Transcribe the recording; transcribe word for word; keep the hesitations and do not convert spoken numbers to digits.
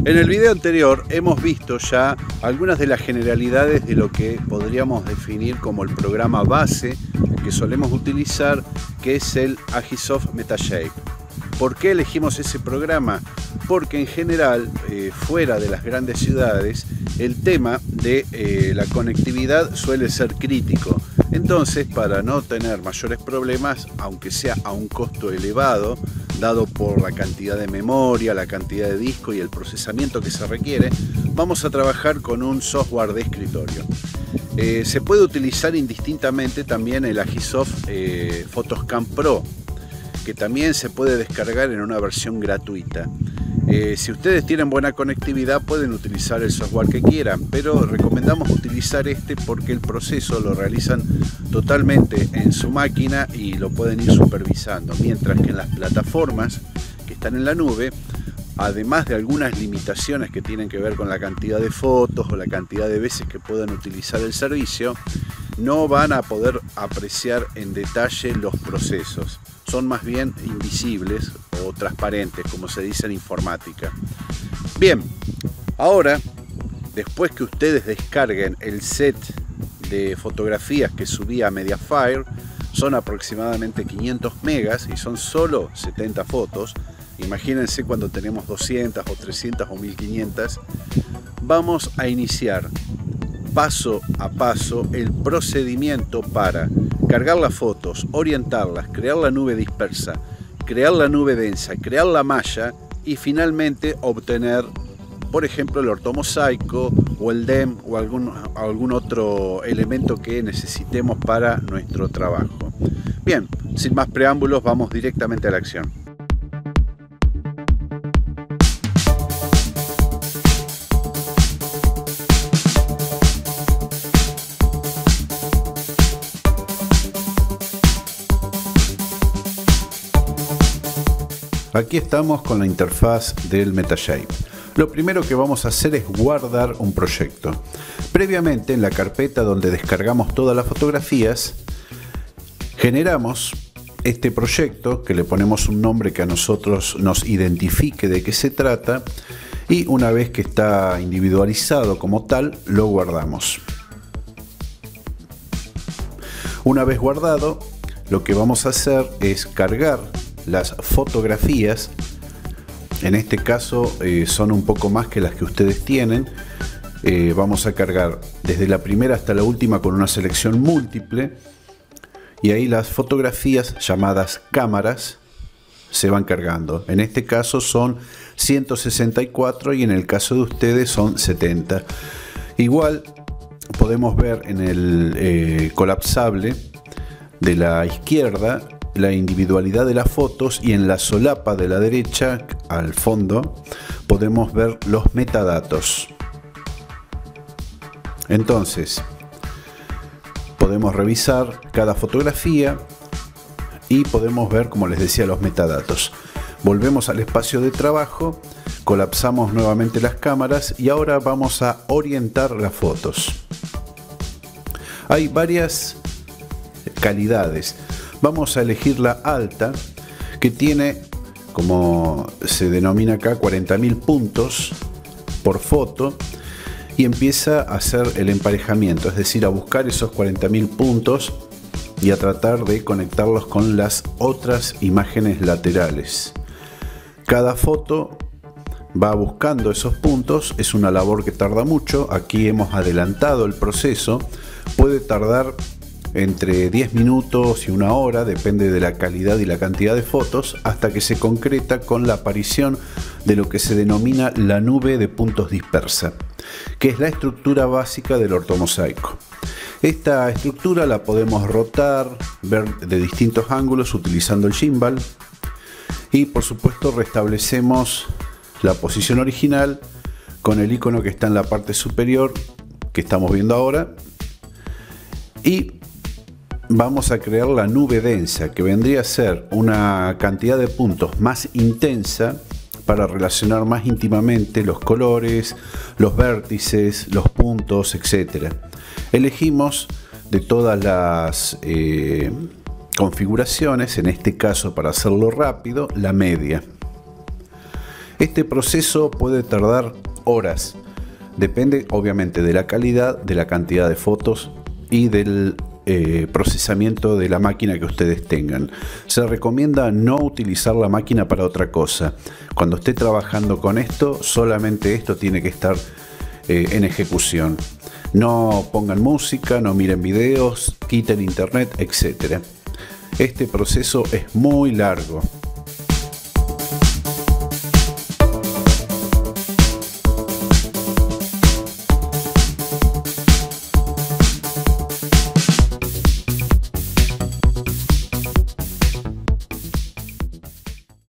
En el video anterior hemos visto ya algunas de las generalidades de lo que podríamos definir como el programa base que solemos utilizar, que es el Agisoft Metashape. ¿Por qué elegimos ese programa? Porque en general, eh, fuera de las grandes ciudades, el tema de eh, la conectividad suele ser crítico. Entonces, para no tener mayores problemas, aunque sea a un costo elevado, dado por la cantidad de memoria, la cantidad de disco y el procesamiento que se requiere, vamos a trabajar con un software de escritorio. Eh, se puede utilizar indistintamente también el Agisoft eh, Photoscan Pro, que también se puede descargar en una versión gratuita. Eh, si ustedes tienen buena conectividad pueden utilizar el software que quieran, pero recomendamos utilizar este porque el proceso lo realizan totalmente en su máquina y lo pueden ir supervisando, mientras que en las plataformas que están en la nube, además de algunas limitaciones que tienen que ver con la cantidad de fotos o la cantidad de veces que puedan utilizar el servicio, no van a poder apreciar en detalle los procesos. Son más bien invisibles o transparentes, como se dice en informática. Bien, ahora, después que ustedes descarguen el set de fotografías que subí a Mediafire, son aproximadamente quinientos megas y son solo setenta fotos. Imagínense cuando tenemos doscientas o trescientas o mil quinientas. Vamos a iniciar paso a paso el procedimiento para cargar las fotos, orientarlas, crear la nube dispersa, crear la nube densa, crear la malla y finalmente obtener, por ejemplo, el ortomosaico o el D E M o algún, algún otro elemento que necesitemos para nuestro trabajo. Bien, sin más preámbulos, vamos directamente a la acción. Aquí estamos con la interfaz del Metashape. Lo primero que vamos a hacer es guardar un proyecto. Previamente, en la carpeta donde descargamos todas las fotografías, generamos este proyecto, que le ponemos un nombre que a nosotros nos identifique de qué se trata, y una vez que está individualizado como tal, lo guardamos. Una vez guardado, lo que vamos a hacer es cargar las fotografías. En este caso eh, son un poco más que las que ustedes tienen. Eh, vamos a cargar desde la primera hasta la última con una selección múltiple, y ahí las fotografías llamadas cámaras se van cargando. En este caso son ciento sesenta y cuatro y en el caso de ustedes son setenta. Igual podemos ver en el eh, colapsable de la izquierda la individualidad de las fotos, y en la solapa de la derecha al fondo podemos ver los metadatos. Entonces podemos revisar cada fotografía y podemos ver, como les decía, los metadatos. Volvemos al espacio de trabajo, colapsamos nuevamente las cámaras y ahora vamos a orientar las fotos. Hay varias calidades. Vamos a elegir la alta, que tiene, como se denomina acá, cuarenta mil puntos por foto, y empieza a hacer el emparejamiento, es decir, a buscar esos cuarenta mil puntos y a tratar de conectarlos con las otras imágenes laterales. Cada foto va buscando esos puntos, es una labor que tarda mucho. Aquí hemos adelantado el proceso, puede tardar entre diez minutos y una hora, depende de la calidad y la cantidad de fotos, hasta que se concreta con la aparición de lo que se denomina la nube de puntos dispersa, que es la estructura básica del ortomosaico. Esta estructura la podemos rotar, ver de distintos ángulos utilizando el gimbal, y por supuesto restablecemos la posición original con el icono que está en la parte superior que estamos viendo ahora, y vamos a crear la nube densa, que vendría a ser una cantidad de puntos más intensa para relacionar más íntimamente los colores, los vértices, los puntos, etcétera. Elegimos de todas las eh, configuraciones, en este caso, para hacerlo rápido, la media. Este proceso puede tardar horas. Depende obviamente de la calidad, de la cantidad de fotos y del eh, procesamiento de la máquina que ustedes tengan. Se recomienda no utilizar la máquina para otra cosa. Cuando esté trabajando con esto, solamente esto tiene que estar eh, en ejecución. No pongan música, no miren videos, quiten internet, etcétera. Este proceso es muy largo.